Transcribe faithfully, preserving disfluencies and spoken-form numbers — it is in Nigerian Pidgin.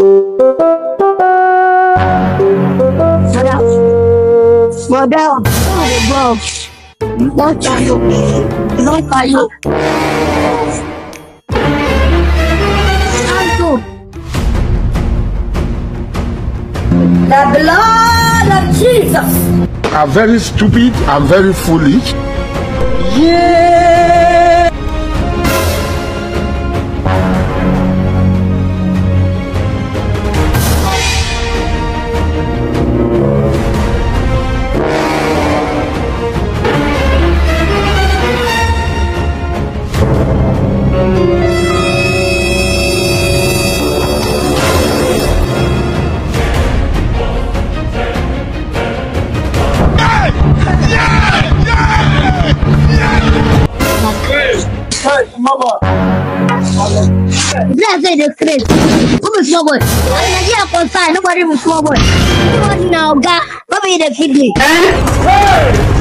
Slow down. Bro. Don't try you. Don't try you. The blood of Jesus. I'm very stupid. I'm very foolish. Yeah. Mama. Bless the Chris. Who is small boy? I am not going to nobody was small boy. Nobody now got. What be the kidney?